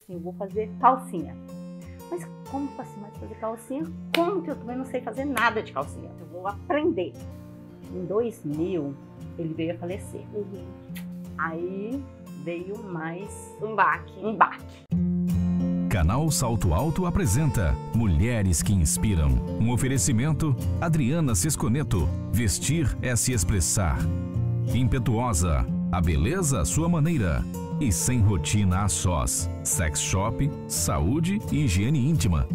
Sim, vou fazer calcinha. Mas como assim mais fazer calcinha? Como que eu também não sei fazer nada de calcinha? Eu vou aprender. Em 2000, ele veio a falecer. Aí veio mais um baque. Canal Salto Alto apresenta Mulheres que Inspiram. Um oferecimento Adriana Sesconeto. Vestir é se expressar. Impetuosa, a beleza à sua maneira. E sem rotina a sós. Sex shop, saúde e higiene íntima.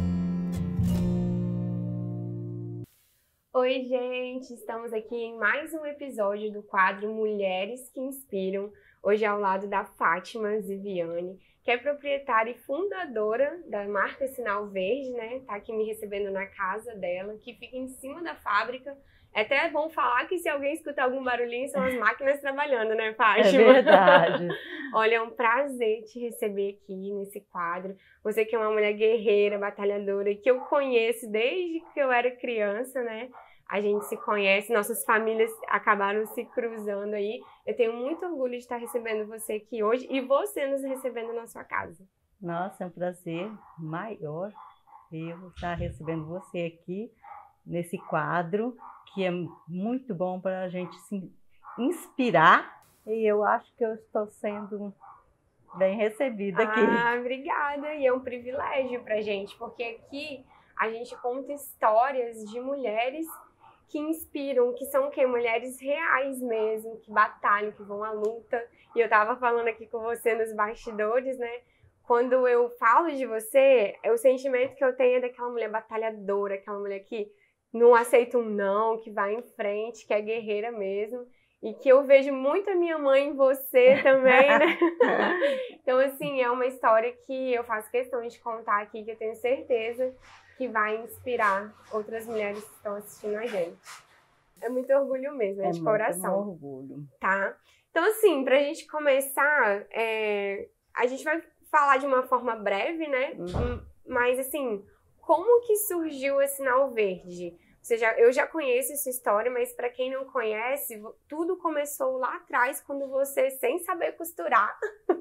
Oi, gente! Estamos aqui em mais um episódio do quadro Mulheres que Inspiram. Hoje ao lado da Fátima Ziviane, que é proprietária e fundadora da marca Sinal Verde, né? Tá aqui me recebendo na casa dela, que fica em cima da fábrica. É até bom falar que se alguém escutar algum barulhinho, são as máquinas trabalhando, né, Fátima? É verdade. Olha, é um prazer te receber aqui nesse quadro. Você que é uma mulher guerreira, batalhadora, que eu conheço desde que eu era criança, né? A gente se conhece, nossas famílias acabaram se cruzando aí. Eu tenho muito orgulho de estar recebendo você aqui hoje e você nos recebendo na sua casa. Nossa, é um prazer maior eu estar recebendo você aqui nesse quadro, que é muito bom para a gente se inspirar. E eu acho que eu estou sendo bem recebida aqui. Ah, obrigada. E é um privilégio para a gente, porque aqui a gente conta histórias de mulheres que inspiram, que são o quê? Mulheres reais mesmo, que batalham, que vão à luta. E eu tava falando aqui com você nos bastidores, né? Quando eu falo de você, o sentimento que eu tenho é daquela mulher batalhadora, aquela mulher que não aceita um não, que vai em frente, que é guerreira mesmo. E que eu vejo muito a minha mãe em você também, né? Então, assim, é uma história que eu faço questão de contar aqui, que eu tenho certeza que vai inspirar outras mulheres que estão assistindo a gente. É muito orgulho mesmo, é de coração. Muito orgulho. Tá? Então, assim, pra gente começar, a gente vai falar de uma forma breve, né? Mas, assim, como que surgiu a Sinal Verde? Eu já conheço essa história, mas para quem não conhece, tudo começou lá atrás, quando você, sem saber costurar,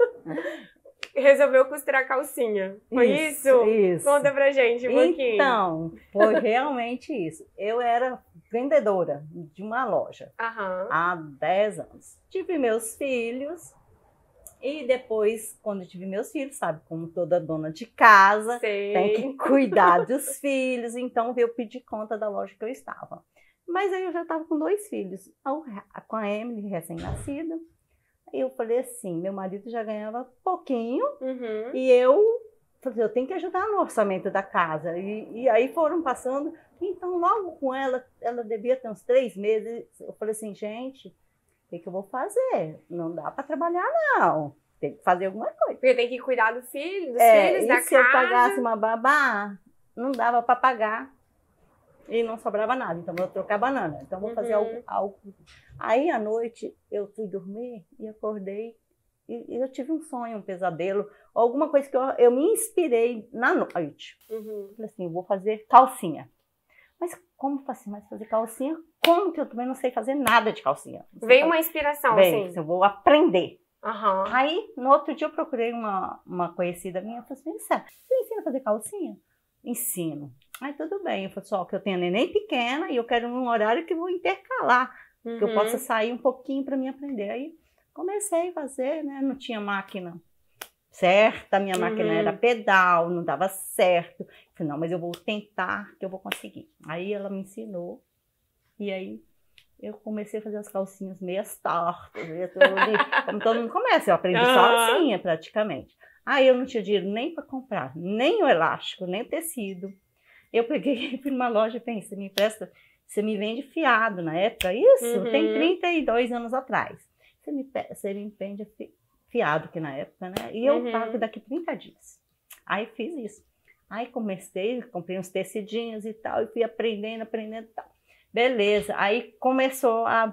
resolveu costurar calcinha. Foi isso? Isso. Conta pra gente um pouquinho. Então, foi realmente isso. Eu era vendedora de uma loja há 10 anos. Tive meus filhos e depois, quando eu tive meus filhos, sabe, como toda dona de casa, tem que cuidar dos filhos, então eu pedi conta da loja que eu estava. Mas aí eu já estava com 2 filhos, com a Emily, recém-nascida. Aí eu falei assim, meu marido já ganhava pouquinho e eu falei, eu tenho que ajudar no orçamento da casa. E aí foram passando, então logo com ela devia ter uns 3 meses, eu falei assim, gente, o que eu vou fazer? Não dá para trabalhar, não. Tem que fazer alguma coisa. Porque tem que cuidar do filho, dos filhos, da casa. E se eu pagasse uma babá, não dava para pagar. E não sobrava nada. Então, eu vou trocar banana. Então, vou fazer algo. Aí, à noite, eu fui dormir e acordei. E eu tive um sonho, um pesadelo. Alguma coisa que eu me inspirei na noite. Falei assim, eu vou fazer calcinha. Mas como mais fazer calcinha? Como que eu também não sei fazer nada de calcinha? Veio uma inspiração, assim. Eu vou aprender. Aí, no outro dia, eu procurei uma conhecida minha. Eu falei assim, você ensina a fazer calcinha? Ensino. Aí, tudo bem. Eu falei, só que eu tenho neném pequena e eu quero um horário que eu vou intercalar. Que eu possa sair um pouquinho para mim aprender. Aí, comecei a fazer, né? Não tinha máquina certa, minha máquina era pedal, não dava certo. Eu falei, não, mas eu vou tentar que eu vou conseguir. Aí ela me ensinou e aí eu comecei a fazer as calcinhas meias tortas, como todo mundo começa, eu aprendi sozinha praticamente. Aí eu não tinha dinheiro nem para comprar, nem o elástico, nem o tecido. Eu peguei, fui numa loja e pensei, me empresta, você me vende fiado na época, isso tem 32 anos atrás. Você me vende fiado que na época, né? E eu pago daqui 30 dias. Aí fiz isso. Aí comecei, comprei uns tecidinhos e tal, e fui aprendendo e tal. Beleza. Aí começou a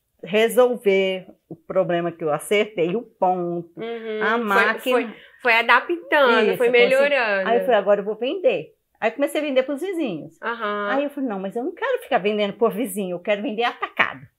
resolver o problema que eu acertei, o ponto, a máquina. Foi adaptando, isso, foi melhorando. Aí eu falei, agora eu vou vender. Aí comecei a vender para os vizinhos. Aí eu falei, não, mas eu não quero ficar vendendo por vizinho, eu quero vender atacado.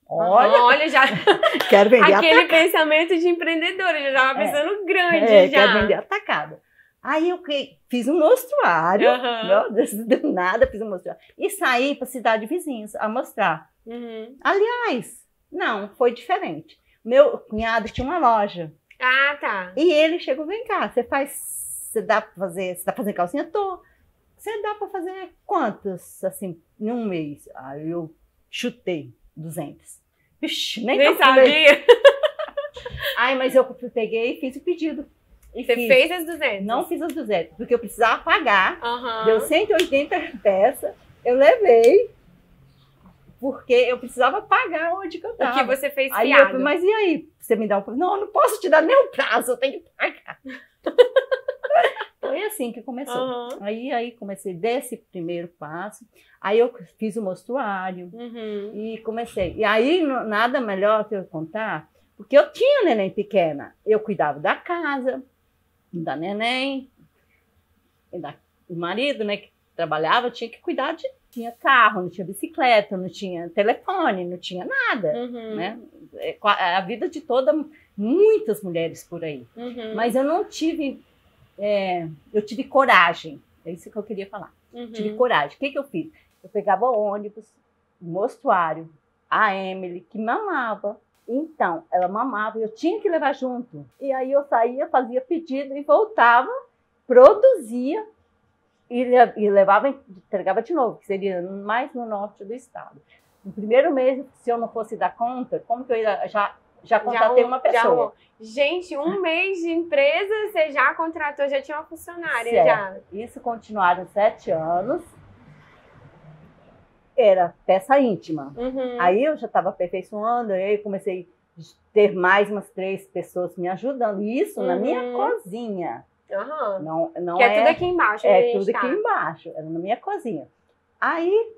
Olha, já quero vender aquele atacado. pensamento de empreendedora, já estava pensando grande já. Quero vender atacado. Aí eu fiz um mostruário, meu Deus, do nada fiz um mostruário. E saí para a cidade vizinha a mostrar. Aliás, não, foi diferente. Meu cunhado tinha uma loja. Ah, tá. E ele chegou, vem cá, você dá para fazer, você tá fazendo calcinha? Tô. Você dá para fazer quantos, assim, em um mês? Aí eu chutei 200. Vixe, nem sabia. Ai, mas eu peguei e fiz o pedido. Você fez as 200? Não fiz as 200, porque eu precisava pagar. Deu 180 peças, eu levei, porque eu precisava pagar onde que eu tava. O que você fez aí fiado. Eu falei, mas e aí? Você me dá um prazo? Não, eu não posso te dar nem um prazo, eu tenho que pagar. Foi assim que começou. Aí comecei desse primeiro passo, aí eu fiz o mostruário e comecei. E aí nada melhor que eu contar, porque eu tinha neném pequena, eu cuidava da casa, da neném, o marido, né, que trabalhava, tinha que cuidar tinha carro, não tinha bicicleta, não tinha telefone, não tinha nada, né? A vida de muitas mulheres por aí. Mas eu não tive, eu tive coragem, é isso que eu queria falar. Tive coragem. O que eu fiz? Eu pegava o ônibus, o mostruário, a Emily, que mamava. Então, ela mamava e eu tinha que levar junto. E aí eu saía, fazia pedido e voltava, produzia e levava, entregava de novo, que seria mais no norte do estado. No primeiro mês, se eu não fosse dar conta, como que eu ia já contratei uma pessoa? Gente, um mês de empresa, você já contratou, já tinha uma funcionária. Certo. Já. Isso continuaram 7 anos. Era peça íntima. Aí eu já estava aperfeiçoando, aí comecei a ter mais umas 3 pessoas me ajudando. Isso na minha cozinha. Não que é tudo aqui embaixo. Tudo aqui embaixo. Era na minha cozinha. Aí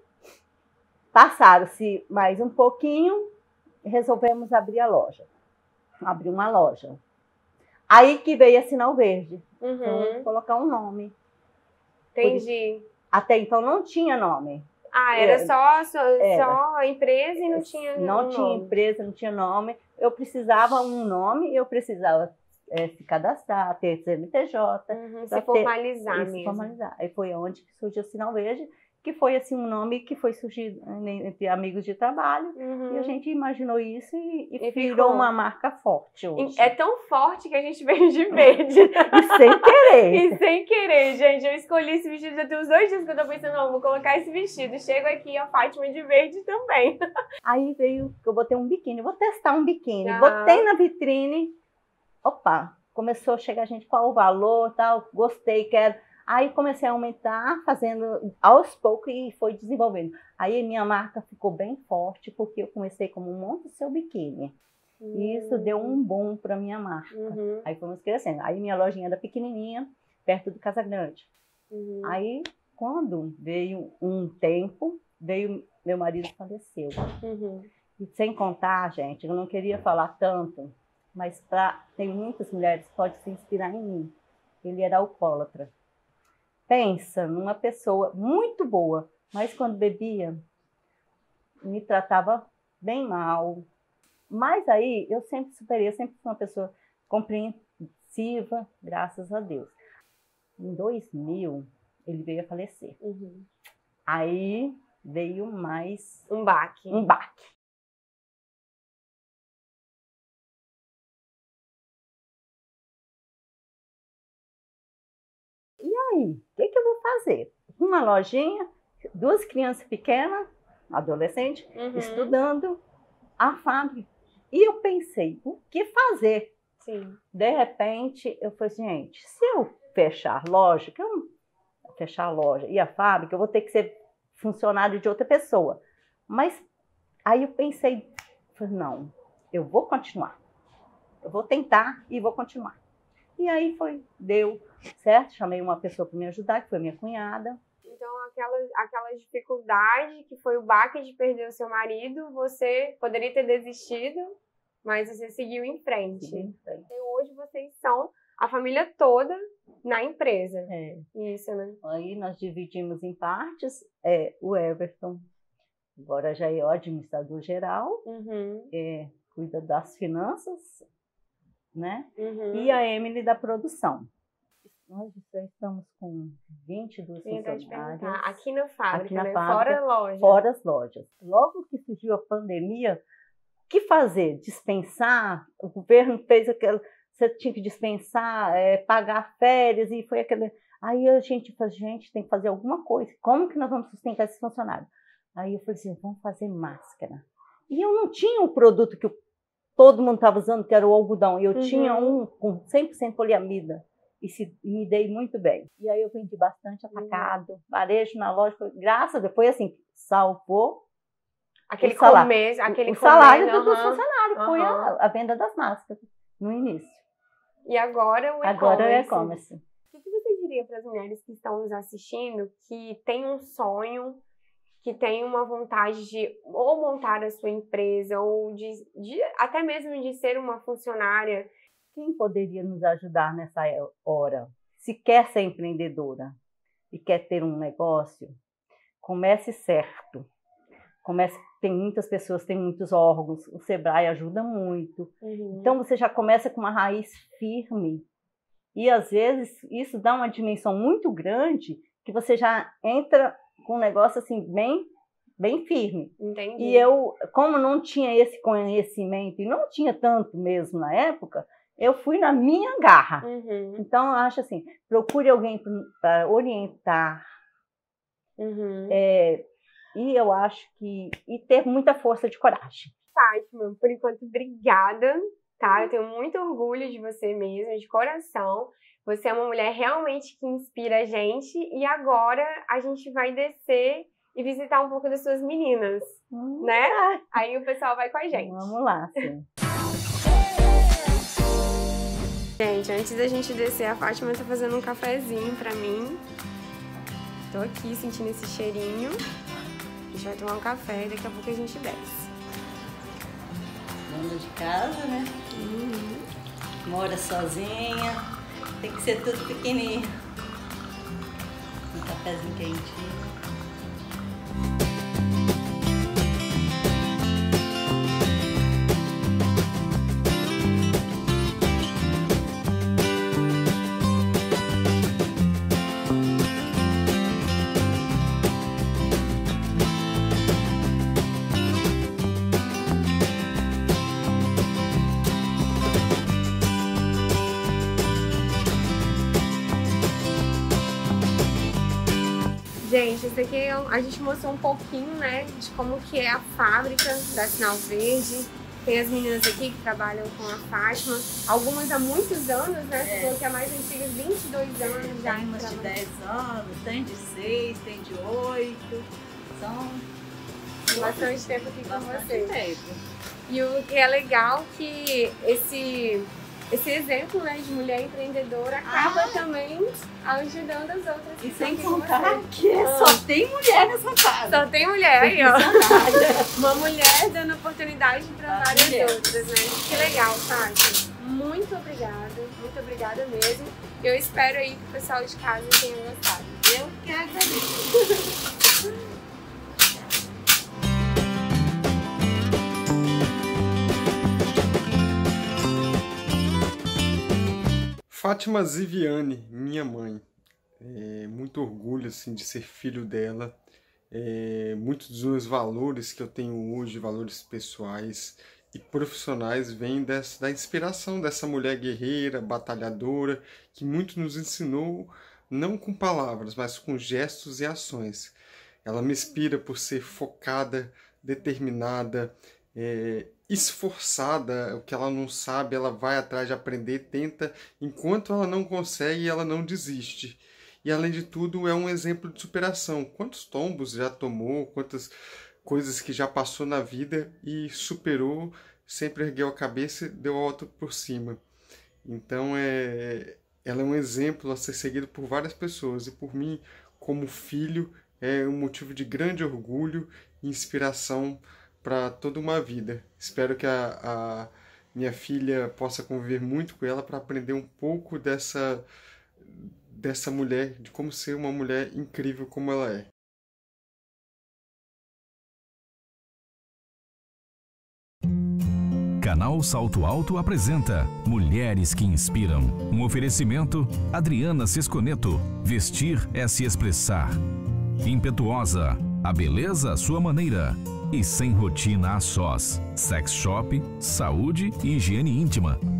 passaram-se mais um pouquinho, resolvemos abrir a loja. Abrir uma loja. Aí que veio a Sinal Verde. Então, colocar um nome. Entendi. Até então não tinha nome. Era só empresa e não tinha nome. Não tinha empresa, não tinha nome. Eu precisava um nome, eu precisava se cadastrar, ter CNPJ. Se formalizar mesmo. Se formalizar. Aí foi onde surgiu o Sinal Verde, que foi assim um nome que foi surgido entre amigos de trabalho. E a gente imaginou isso e virou uma marca forte hoje. É tão forte que a gente veio de verde. E sem querer. E sem querer, gente. Eu escolhi esse vestido, já tem uns 2 dias que eu tô pensando, não, vou colocar esse vestido. Chego aqui, a Fátima de verde também. Aí veio que eu botei um biquíni, vou testar um biquíni. Botei na vitrine, opa, começou a chegar gente, qual o valor, tal, gostei, quero. Aí comecei a aumentar, fazendo aos poucos e foi desenvolvendo. Aí minha marca ficou bem forte, porque eu comecei como monte seu biquíni. E isso deu um boom para minha marca. Aí fomos crescendo. Aí minha lojinha era pequenininha, perto do Casa Grande. Aí, quando veio um tempo, meu marido faleceu. E sem contar, gente, eu não queria falar tanto, mas tem muitas mulheres que podem se inspirar em mim. Ele era alcoólatra. Pensa numa pessoa muito boa, mas quando bebia, me tratava bem mal. Mas aí eu sempre superei, eu sempre fui uma pessoa compreensiva, graças a Deus. Em 2000, ele veio a falecer. Aí veio mais um baque. E aí, o que eu vou fazer? Uma lojinha, 2 crianças pequenas, adolescentes, estudando, a fábrica. E eu pensei, o que fazer? De repente, eu falei assim, gente, se eu fechar loja, fechar a loja e a fábrica, eu vou ter que ser funcionário de outra pessoa. Mas aí eu pensei, falei, não, eu vou continuar. Eu vou tentar e vou continuar. E aí deu certo, chamei uma pessoa para me ajudar, que foi minha cunhada. Então, aquela dificuldade que foi o baque de perder o seu marido, você poderia ter desistido, mas você seguiu em frente. E hoje vocês são a família toda na empresa. Isso, né? Aí nós dividimos em partes. O Everton Agora já é o administrador geral, Uhum. cuida das finanças, né? Uhum. E a Emily da produção. Nós já estamos com 22 Eu ia até te funcionários. perguntar, aqui na fábrica, Aqui na né? fábrica, Fora a loja. Fora as lojas. Logo que surgiu a pandemia, o que fazer? Dispensar? O governo fez aquela... Você tinha que dispensar, pagar férias, e foi aquele... Aí a gente falou, gente, tem que fazer alguma coisa. Como que nós vamos sustentar esses funcionários? Aí eu falei assim, vamos fazer máscara. E eu não tinha o produto que todo mundo estava usando, que era o algodão. Eu tinha um com 100% poliamida. E me dei muito bem. E aí eu vendi bastante atacado, varejo na loja. Graças a Deus, foi assim, salvou Aquele salário. começo, aquele O salário começo, dos funcionários, foi aham. a venda das máscaras, no início. E agora o e-commerce. Agora é e-commerce. O que você diria para as mulheres que estão nos assistindo, que têm um sonho, que têm uma vontade de ou montar a sua empresa, ou até mesmo de ser uma funcionária? Quem poderia nos ajudar nessa hora? Se quer ser empreendedora e quer ter um negócio, comece certo. Tem muitas pessoas, tem muitos órgãos, o Sebrae ajuda muito. Uhum. Então você já começa com uma raiz firme. E às vezes isso dá uma dimensão muito grande que você já entra com um negócio assim bem firme. Entendi. E eu, como não tinha esse conhecimento, e não tinha tanto mesmo na época, eu fui na minha garra. Uhum. Então eu acho assim, procure alguém para orientar. Uhum. E eu acho que... E ter muita força de coragem. Fátima, por enquanto, obrigada, tá? Eu tenho muito orgulho de você mesmo, de coração. Você é uma mulher realmente que inspira a gente. E agora a gente vai descer e visitar um pouco das suas meninas, né? Aí o pessoal vai com a gente. Vamos lá, sim. Gente, antes da gente descer, a Fátima tá fazendo um cafezinho pra mim. Tô aqui sentindo esse cheirinho. A gente vai tomar um café e daqui a pouco a gente desce. Dona de casa, né? Mora sozinha. Tem que ser tudo pequenininho. Um cafezinho quentinho. Gente, esse aqui a gente mostrou um pouquinho, né, de como que é a fábrica da Sinal Verde. Tem as meninas aqui que trabalham com a Fátima. Algumas há muitos anos, né? Você falou que é mais antiga, 22 anos já. Tem umas de 10 anos, tem de 6, tem de 8. São bastante tempo aqui com vocês. Tempo. E o que é legal que esse exemplo, né, de mulher empreendedora acaba também ajudando as outras. E sem contar que só tem mulher nessa casa. Só tem mulher aí, ó. Uma mulher dando oportunidade para várias outras, né? Que legal, Fátima. Muito obrigada mesmo. Eu espero aí que o pessoal de casa tenha gostado. Eu que agradeço. Fátima Ziviane, minha mãe. Muito orgulho assim, de ser filho dela. Muitos dos meus valores que eu tenho hoje, valores pessoais e profissionais, vêm da inspiração dessa mulher guerreira, batalhadora, que muito nos ensinou, não com palavras, mas com gestos e ações. Ela me inspira por ser focada, determinada, esforçada. O que ela não sabe, ela vai atrás de aprender, tenta. Enquanto ela não consegue, ela não desiste. E, além de tudo, é um exemplo de superação. Quantos tombos já tomou, quantas coisas que já passou na vida e superou, sempre ergueu a cabeça e deu a volta por cima. Então, ela é um exemplo a ser seguido por várias pessoas. E, por mim, como filho, é um motivo de grande orgulho e inspiração para toda uma vida. Espero que a minha filha possa conviver muito com ela para aprender um pouco dessa mulher, de como ser uma mulher incrível como ela é. Canal Salto Alto apresenta Mulheres que Inspiram. Um oferecimento, Adriana Sesconeto. Vestir é se expressar. Impetuosa, a beleza à sua maneira. E sem rotina a sós. Sex Shop, saúde e higiene íntima.